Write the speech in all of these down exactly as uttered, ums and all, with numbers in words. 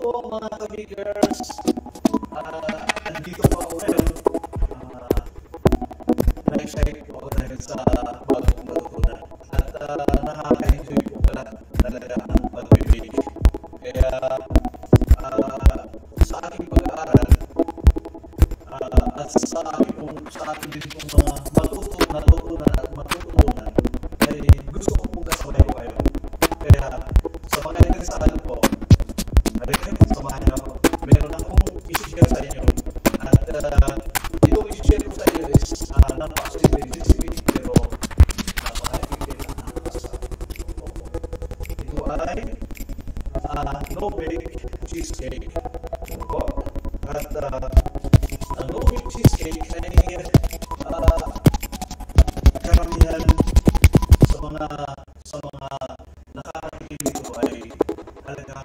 po mga kabigers, uh, andito po ako ngayon. Uh, Na-excite po ako dahil sa bagong matutunan. At uh, nakaka-enjoy po pala talaga ang pag-bake. Kaya uh, sa aking pag-aaral uh, at sa aking, kung, sa aking din pong mga matutunan, natutunan at matutunan ay gusto ko pong kasabay ko kayo. Kaya sa mga interesado po, rin, samahan niyo ako. Meron akong isi-share sa inyo. At uh, itong isi-share ko sa inyo is uh, napaka-simple recipe pero napaka-effective at napaka-sarap. Ito ay uh, no-bake cheesecake. Opo. At uh, ang no-bake cheesecake ay uh, karamihan sa mga sa mga nakakatikim nito ay talagang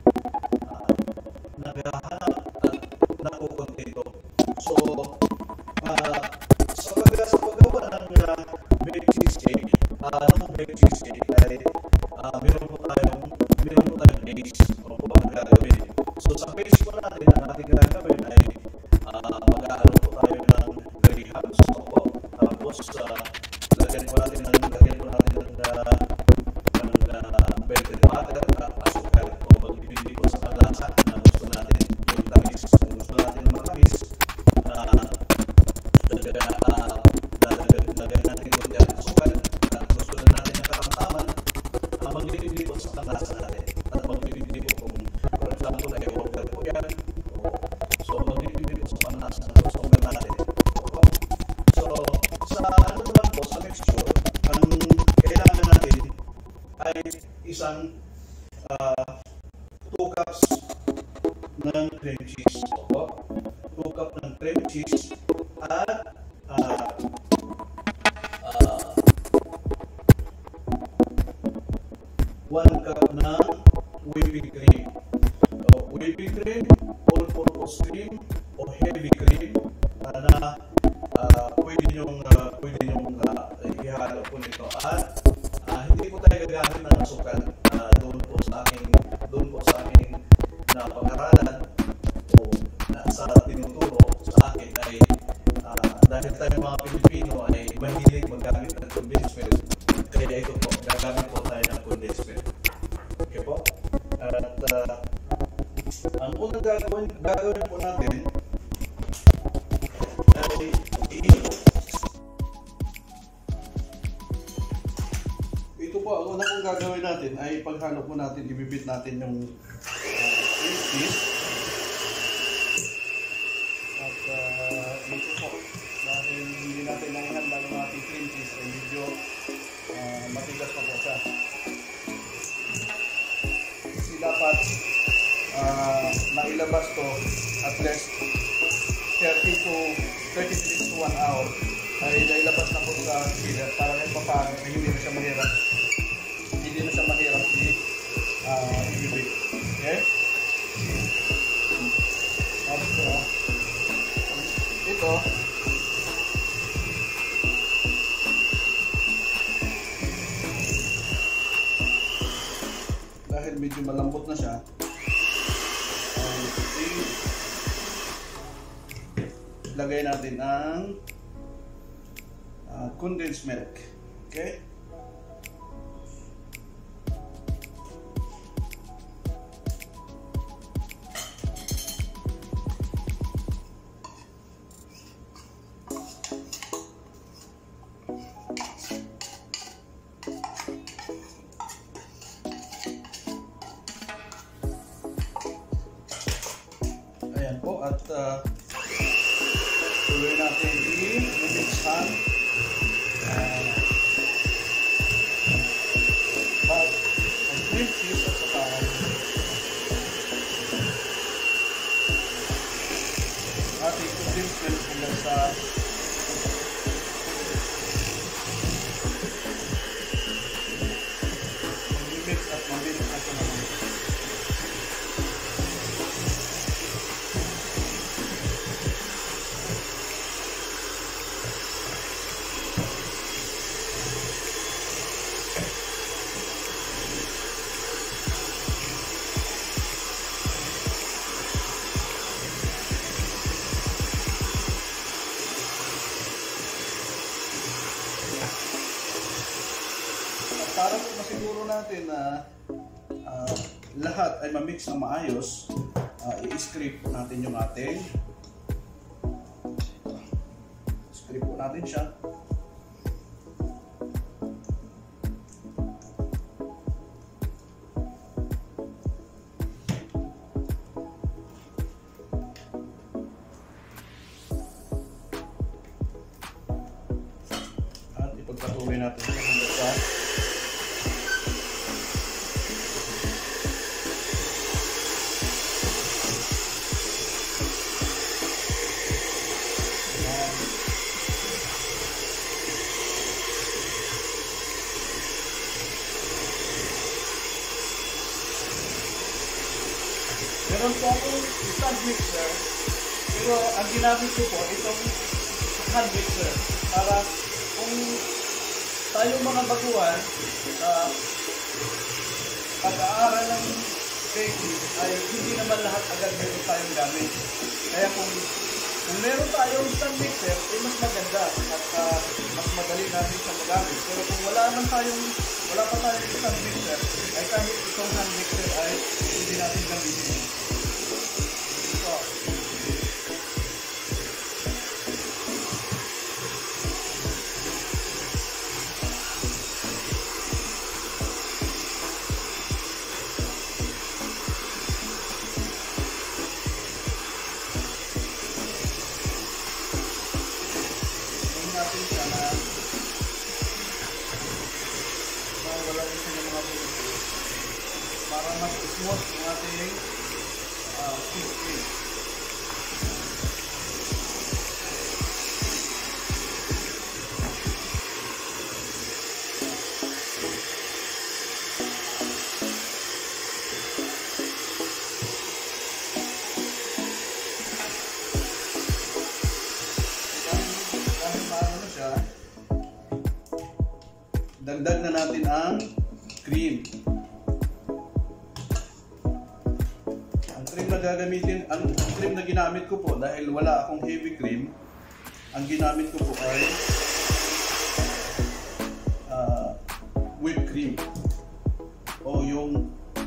naghahanap at nakukontento. So, uh, sa, pag sa paggawa ng uh, baked cheesecake, uh, ng baked cheesecake ay uh, meron po tayong meron po tayong base o po ang gagawin. So, sa base po natin, ang ating gagawin ay uh, mag-aaral po tayo ng grahams o po. Tapos, uh, lagyan po natin ng lagyan po natin ng uh, ng uh, melted butter at asukal o mag-ibigay po sa kalasa na gusto natin yung tamis. Kung gusto natin ng matamis, uh, lagyan natin po yung asukal at gusto na natin ng katamtaman, uh, mag-ibigay po sa kalasa natin at mag-ibigay po kung for example ay order po yan, so mag-ibigay po sa panlasa na gusto natin. So sa ano naman po, sa mixture, ang kailangan natin ay isang uh, two cups ng cream cheese. Opo. two cups ng cream cheese at uh, uh, one cup ng whipping cream. So, whipping cream, all-purpose cream, o heavy cream uh, na uh, pwede nyong uh, pwede nyong uh, ihalo po nito. At uh, hindi po tayo gagamit ng asukal uh, doon po sa aking doon po sa aking napag-aralan o na, sa tinuturo sa akin ay uh, dahil tayo mga Pilipino ay mahilig magamit ng condensed milk. Kaya ito po, gagamit po tayo ng condensed milk. Okay po? At uh, ang unang gagawin, gagawin po natin ay ito po, ang unang kong gagawin natin ay paghalo po natin, ibibit natin yung uh, cheese. At uh, ito po, dahil hindi natin nakihanda ng ating cream cheese ay medyo uh, matigas pa po siya. Kasi dapat uh, nailabas to at least thirty to thirty minutes to one hour ay nailabas na po sa chiller para kahit pa paano ay hindi na siya mahirap hindi na siya mahirap i uh, ibibig. Okay? At uh, ito dahil medyo malambot na siya ay lagay natin ang uh, condensed milk. Okay? Ayan po, at uh, tuloy natin i-mixan uh, but ang cream cheese at saka ating condensed milk hanggang sa mag-mix at mabilis na ito naman. para po masiguro natin na uh, lahat ay ma-mix na maayos, uh, i-scrape natin yung ating scrape po natin siya. At ipagpatuloy natin siya hanggang sa meron po akong stand mixer, pero ang ginamit ko po itong hand mixer para kung tayong mga baguhan sa uh, pag-aaral ng baking ay hindi naman lahat agad meron tayong gamit. Kaya kung, kung meron tayong stand mixer ay mas maganda at uh, mas madali natin sa magamit. Pero kung wala naman tayong wala pa tayong stand mixer ay kahit itong hand mixer ay hindi natin gamitin. natin siya na mawala rin siya ng mga bulo para mas smooth yung ating uh, cheese cake. Dagdag na natin ang cream. Ang cream na gagamitin, ang cream na ginamit ko po dahil wala akong heavy cream, ang ginamit ko po ay uh, whipped cream o yung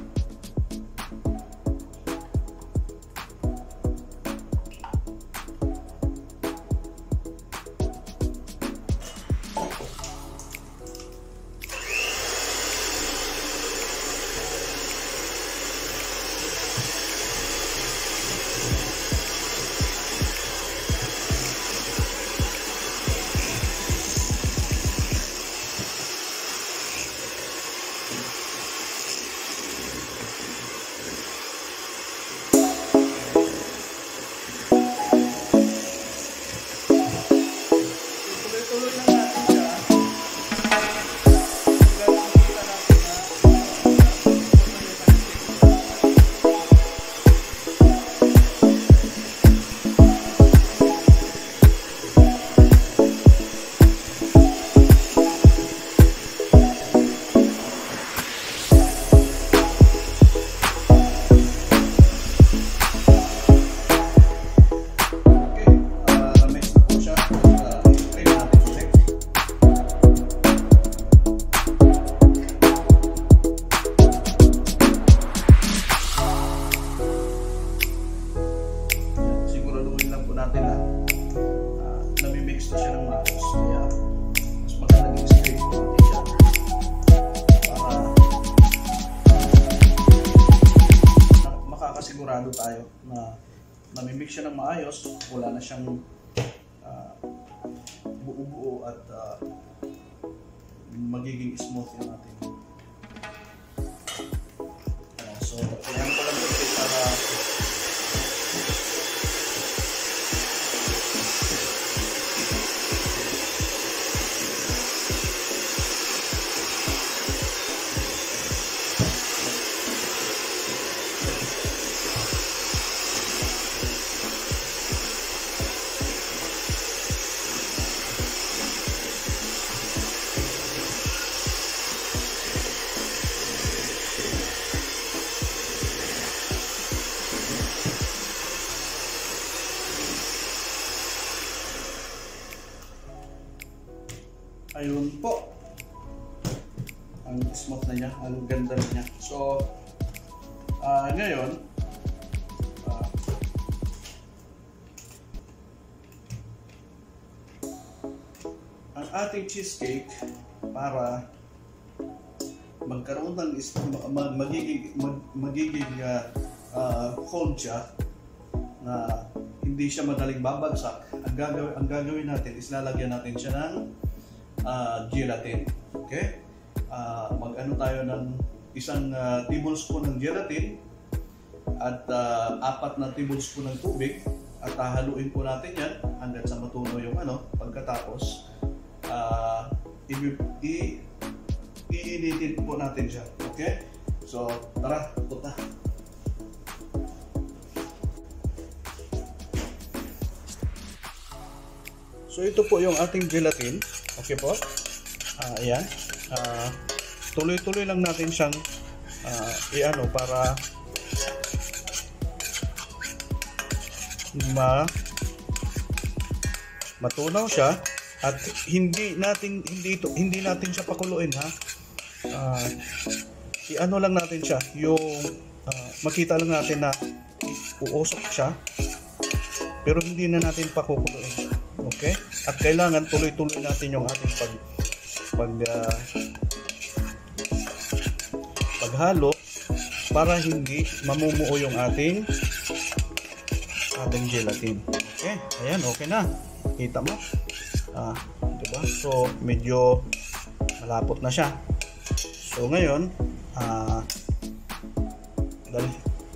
natin na uh, nami-mix na siya ng maayos, kaya mas maganda yung scrape po natin siya para uh, makakasigurado tayo na nami-mix siya ng maayos, wala na siyang uh, buo-buo at uh, magiging smooth yung natin. Uh, so, yan ko lang ito para ayun po. ang smooth na niya, ang ganda na niya. So, uh, ngayon, uh, ang ating cheesecake para magkaroon ng mag, magiging mag, magiging uh, uh, cold siya na hindi siya madaling babagsak. Ang gagawin, ang gagawin natin is lalagyan natin siya ng uh, gelatin. Okay? Uh, mag-ano tayo ng isang uh, tablespoon ng gelatin at uh, apat na tablespoon ng tubig at hahaluin po natin yan hanggang sa matunaw yung ano. Pagkatapos uh, i- iinitin po natin siya. Okay? So, tara, punta. So, ito po yung ating gelatin. Okay po? Uh, ayan. Uh, tuloy-tuloy lang natin siyang uh, i-ano para ma matunaw siya at hindi natin hindi ito hindi natin siya pakuluin, ha. Uh, i-ano lang natin siya yung uh, makita lang natin na uusok siya pero hindi na natin pakukuluin. Okay? At kailangan tuloy-tuloy natin yung ating pag pag uh, paghalo para hindi mamumuo yung ating ating gelatin. Okay? Ayan, okay na. Kita mo? Ah, diba? So, medyo malapot na siya. So, ngayon, ah, dali.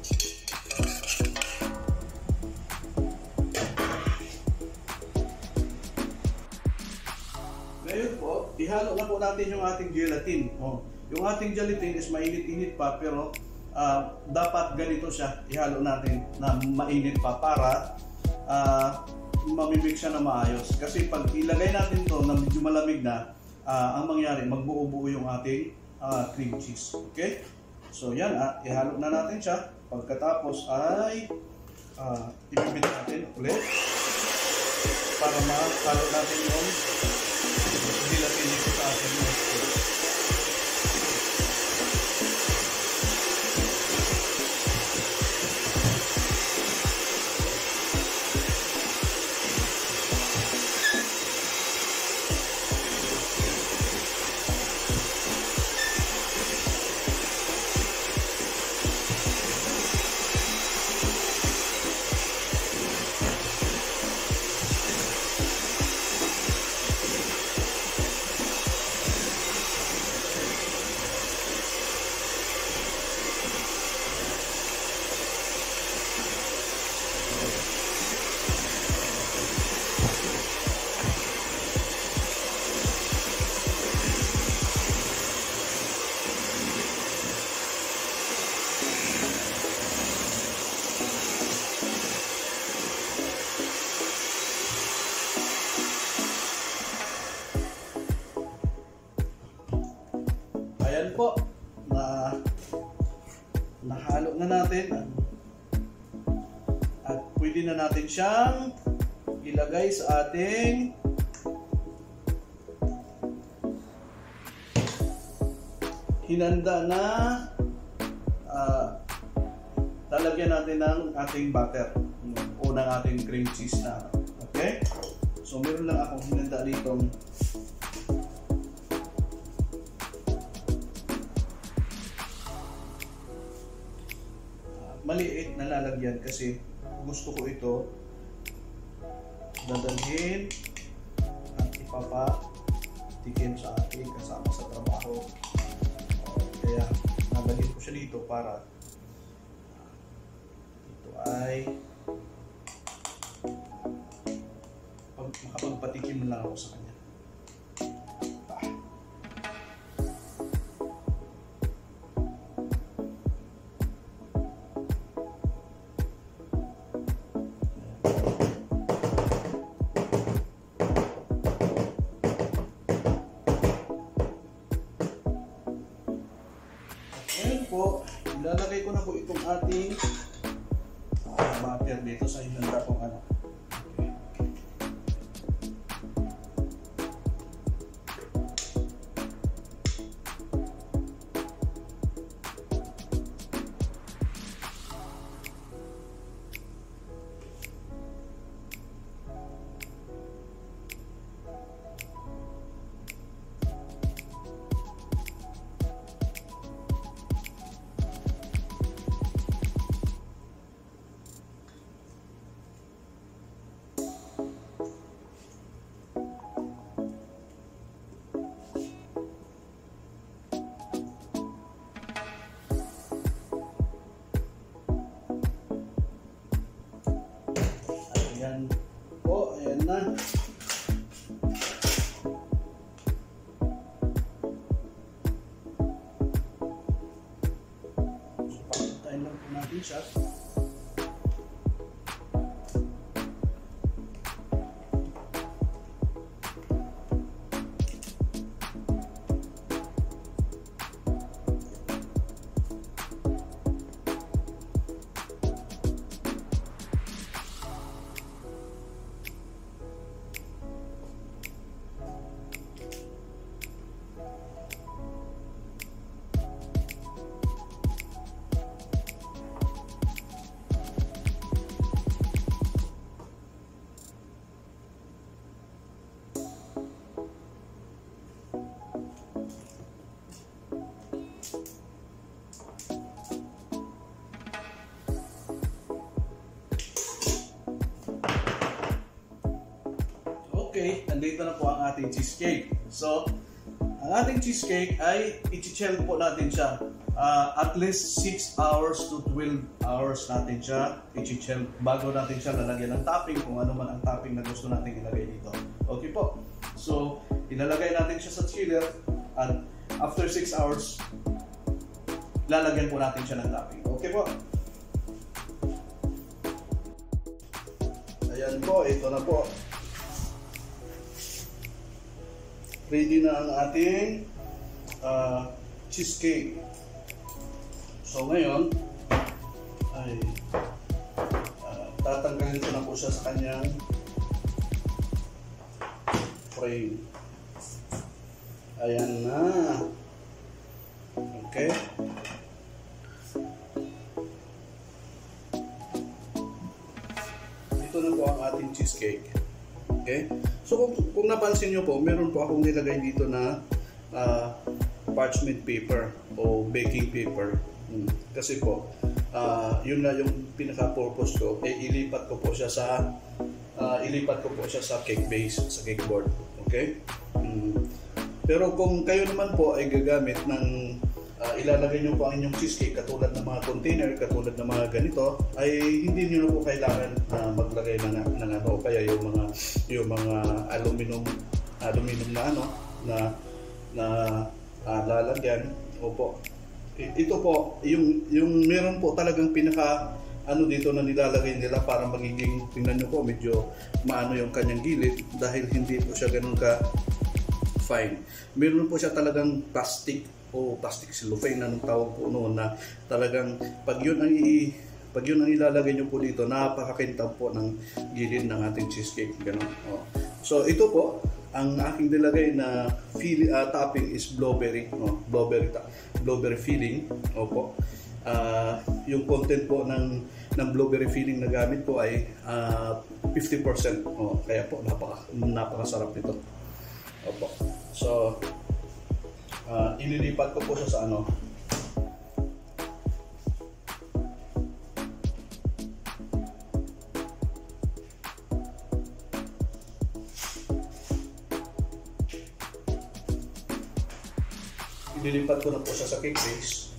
Ngayon po, ihalo na po natin yung ating gelatin. Oh, yung ating gelatin is mainit-init pa, pero uh, dapat ganito siya. Ihalo natin na mainit pa para uh, mamimix siya na maayos. Kasi pag ilagay natin to na medyo malamig na, uh, ang mangyari, magbuo-buo yung ating uh, cream cheese. Okay? So yan, uh, ihalo na natin siya. Pagkatapos ay uh, ibibit natin ulit para mahalo natin yung gelatin dito sa ating mixture. Ayan po, na nahalo na natin at pwede na natin siyang ilagay sa ating hinanda na uh, lalagyan natin ng ating butter o ng ating cream cheese na. Okay? So meron lang akong hinanda ditong maliit na lalagyan kasi gusto ko ito dadalhin at ipapatikim sa ating kasama sa trabaho. Kaya nalagyan ko siya dito para ito ay makapagpatikim lang ako sa kanya. Po, ilalagay ko na po itong ating uh, butter dito sa hinanda kong ano. Okay. natin siya. Okay, nandito na po ang ating cheesecake. So, ang ating cheesecake ay i-chill po natin siya. Uh, at least six hours to twelve hours natin siya i-chill bago natin siya lalagyan ng topping, kung ano man ang topping na gusto natin ilagay dito. Okay po. So, ilalagay natin siya sa chiller at after six hours, lalagyan po natin siya ng topping. Okay po. Ayan po, ito na po. Ready na ang ating uh, cheesecake. So ngayon ay uh, tatanggalin ko na po siya sa kanyang frame. Ayan na. Okay. Ito na po ang ating cheesecake. Okay? So kung, kung napansin nyo po, meron po akong nilagay dito na uh, parchment paper o baking paper. Hmm. Kasi po, uh, yun na yung pinaka-purpose ko, eh, ilipat ko po siya sa uh, ilipat ko po siya sa cake base, sa cake board. Okay? Hmm. Pero kung kayo naman po ay gagamit ng uh, ilalagay nyo po ang inyong cheesecake katulad ng mga container, katulad ng mga ganito, ay hindi nyo na po kailangan uh, maglagay ng, ng ano, kaya yung mga yung mga aluminum aluminum na ano na na uh, lalagyan. Opo. Ito po yung yung meron po talagang pinaka ano dito na nilalagay nila para magiging, tingnan nyo po, medyo maano yung kanyang gilid dahil hindi po siya ganun ka fine. Meron po siya talagang plastic o plastic cellophane na nung tawag po noon, na talagang pag yun ang i pag yun ang ilalagay nyo po dito, napakakintab po ng gilid ng ating cheesecake. Ganun. Oh. So ito po, ang aking nilagay na fill, uh, topping is blueberry, no? blueberry, blueberry filling. Opo. Uh, yung content po ng ng blueberry filling na gamit po ay uh, fifty percent. Oh, kaya po napaka napakasarap nito. Opo. So uh, ililipat ko po siya sa ano. Ililipat ko na po siya sa cake base.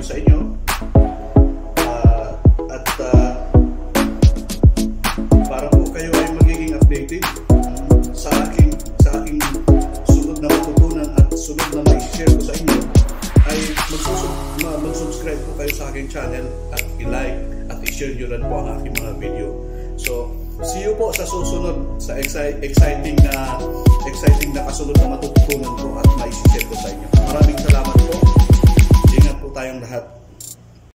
video sa inyo. Uh, at uh, para po kayo ay magiging updated sa aking, sa aking sunod na matutunan at sunod na may share ko sa inyo, ay mag-subscribe po kayo sa aking channel at i-like at i-share nyo rin po ang aking mga video. So, see you po sa susunod sa exciting na exciting na kasunod na matututunan ko at mai-share ko sa inyo. Maraming salamat po. Ingat po tayong lahat.